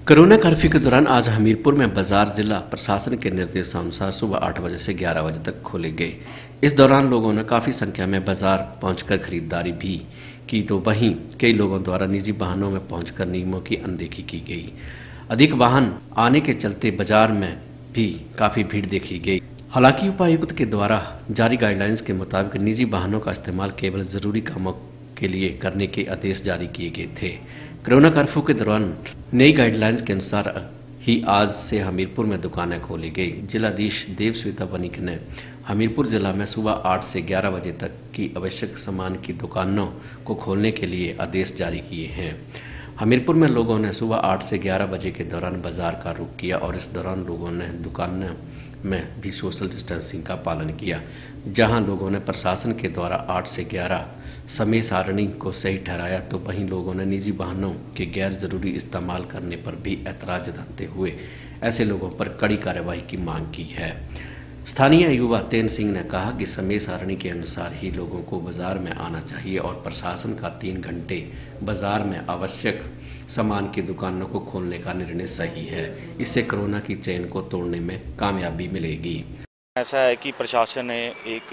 Corona curfew के दौरान आज हमीरपुर में बाजार जिला प्रशासन के निर्देशानुसार सुबह 8 बजे से 11 बजे तक खोले गए। इस दौरान लोगों ने काफी संख्या में बाजार पहुंचकर खरीदारी भी की, तो वहीं कई लोगों द्वारा निजी वाहनों में पहुंचकर नियमों की अनदेखी की गई। अधिक वाहन आने के चलते बाजार में भी काफी भीड़ देखी गई। हालांकि उपायुक्त के द्वारा जारी गाइडलाइंस के मुताबिक निजी वाहनों का इस्तेमाल केवल जरूरी कामों के लिए करने के आदेश जारी किए गए थे। कोरोना कर्फ्यू के दौरान नई गाइडलाइंस के अनुसार ही आज से हमीरपुर में दुकानें खोली गई। जिलाधीश देवस्विता वनिक ने हमीरपुर जिला में सुबह 8 से 11 बजे तक की आवश्यक सामान की दुकानों को खोलने के लिए आदेश जारी किए हैं। हमीरपुर में लोगों ने सुबह 8 से 11 बजे के दौरान बाजार का रुख किया और इस दौरान लोगों ने दुकानों में भी सोशल डिस्टेंसिंग का पालन किया। जहां लोगों ने प्रशासन के द्वारा 8 से 11 समय सारणी को सही ठहराया, तो वहीं लोगों ने निजी वाहनों के गैर जरूरी इस्तेमाल करने पर भी ऐतराज जताते हुए ऐसे लोगों पर कड़ी कार्रवाई की मांग की है। स्थानीय युवा तेन सिंह ने कहा कि समय सारणी के अनुसार ही लोगों को बाजार में आना चाहिए और प्रशासन का 3 घंटे बाजार में आवश्यक सामान की दुकानों को खोलने का निर्णय सही है। इससे कोरोना की चेन को तोड़ने में कामयाबी मिलेगी। ऐसा है कि प्रशासन ने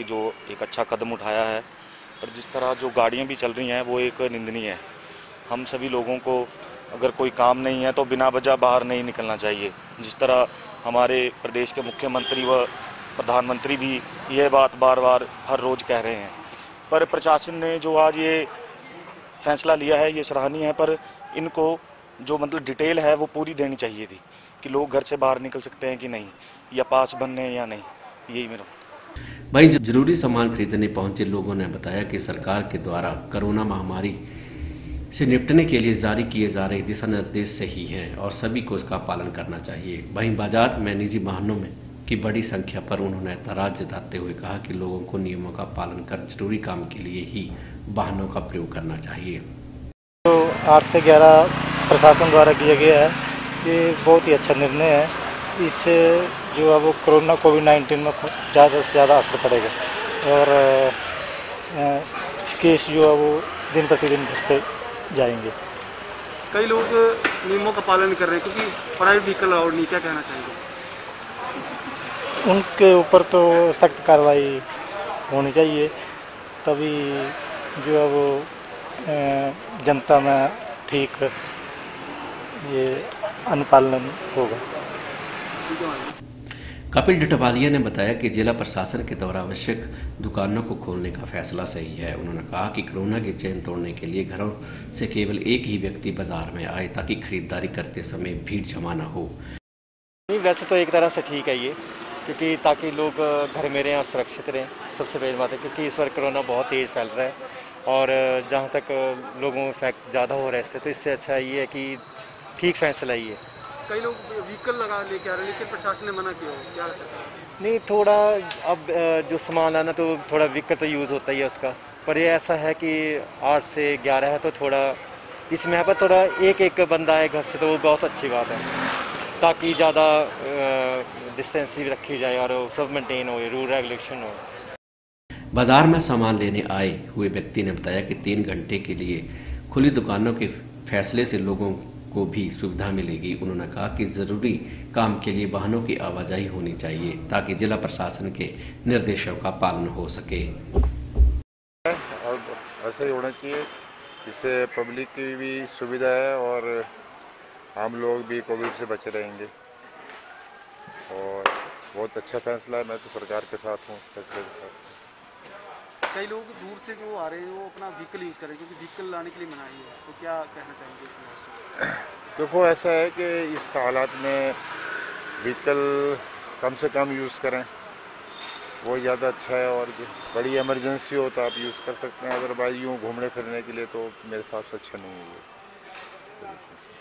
एक अच्छा कदम उठाया है और जिस तरह जो गाड़ियां भी चल रही हैं वो एक निंदनीय है। हम सभी लोगों को अगर कोई काम नहीं है तो बिना वजह बाहर नहीं निकलना चाहिए। जिस तरह हमारे प्रदेश के मुख्यमंत्री व प्रधानमंत्री भी ये बात बार बार हर रोज़ कह रहे हैं, पर प्रशासन ने जो आज ये फैसला लिया है ये सराहनीय है। पर इनको जो डिटेल है वो पूरी देनी चाहिए थी कि लोग घर से बाहर निकल सकते हैं कि नहीं, या पास बनने हैं या नहीं। यही मेरा वहीं जरूरी सामान खरीदने पहुंचे लोगों ने बताया कि सरकार के द्वारा कोरोना महामारी से निपटने के लिए जारी किए जा रहे दिशा निर्देश सही हैं और सभी को इसका पालन करना चाहिए। वहीं बाजार में निजी वाहनों में की बड़ी संख्या पर उन्होंने ऐतराज जताते हुए कहा कि लोगों को नियमों का पालन कर जरूरी काम के लिए ही वाहनों का प्रयोग करना चाहिए। तो 8 से 11 प्रशासन द्वारा किया गया है, ये बहुत ही अच्छा निर्णय है। इससे जो है वो कोरोना कोविड-19 में ज़्यादा से ज़्यादा असर पड़ेगा और केस जो है वो दिन प्रतिदिन बढ़ते जाएंगे। कई लोग नियमों का पालन कर रहे हैं क्योंकि प्राइवेट व्हीकल अलाउड नहीं, क्या कहना चाहेंगे? उनके ऊपर तो सख्त कार्रवाई होनी चाहिए, तभी जो है वो जनता में ठीक ये अनुपालन होगा। कपिल डटवालिया ने बताया कि जिला प्रशासन के द्वारा आवश्यक दुकानों को खोलने का फैसला सही है। उन्होंने कहा कि कोरोना की चेन तोड़ने के लिए घरों से केवल एक ही व्यक्ति बाजार में आए ताकि खरीदारी करते समय भीड़ जमा न हो। नहीं, वैसे तो एक तरह से ठीक है ये, क्योंकि ताकि लोग घर में रहें और सुरक्षित रहें। सबसे पहली बात है क्योंकि इस बार कोरोना बहुत तेज़ फैल रहा है और जहाँ तक लोगों में इफेक्ट ज़्यादा हो रहा है इससे, तो इससे अच्छा ये है कि ठीक फैसला ही है। कई लोग व्हीकल लगा लेके आ रहे हैं लेकिन प्रशासन ने मना किया हो, क्या लगता है? नहीं, थोड़ा अब जो सामान आना तो थोड़ा व्हीकल तो यूज़ होता ही है उसका, पर ये ऐसा है कि 8 से 11 है तो थोड़ा इसमें यहाँ पर थोड़ा एक बंदा है घर से, तो वो बहुत अच्छी बात है ताकि ज़्यादा डिस्टेंस भी रखी जाए और सब मेंटेन हो, रूल रेगुलेशन हो। बाजार में सामान लेने आए हुए व्यक्ति ने बताया कि 3 घंटे के लिए खुली दुकानों के फैसले से लोगों को भी सुविधा मिलेगी। उन्होंने कहा कि जरूरी काम के लिए वाहनों की आवाजाही होनी चाहिए ताकि जिला प्रशासन के निर्देशों का पालन हो सके। और ऐसा ही होना चाहिए, जिससे पब्लिक की भी सुविधा है और हम लोग भी कोविड से बचे रहेंगे। और बहुत अच्छा फैसला है, मैं तो सरकार के साथ हूँ, फैसले के साथ। कई लोग दूर से जो आ रहे हैं वो अपना व्हीकल यूज़ करें क्योंकि व्हीकल लाने के लिए मनाही है, तो क्या कहना चाहेंगे? देखो, ऐसा है कि इस हालात में व्हीकल कम से कम यूज़ करें, वो ज़्यादा अच्छा है। और बड़ी इमरजेंसी हो तो आप यूज़ कर सकते हैं, अदरवाइज यूँ घूमने फिरने के लिए तो मेरे हिसाब से अच्छा नहीं है ये।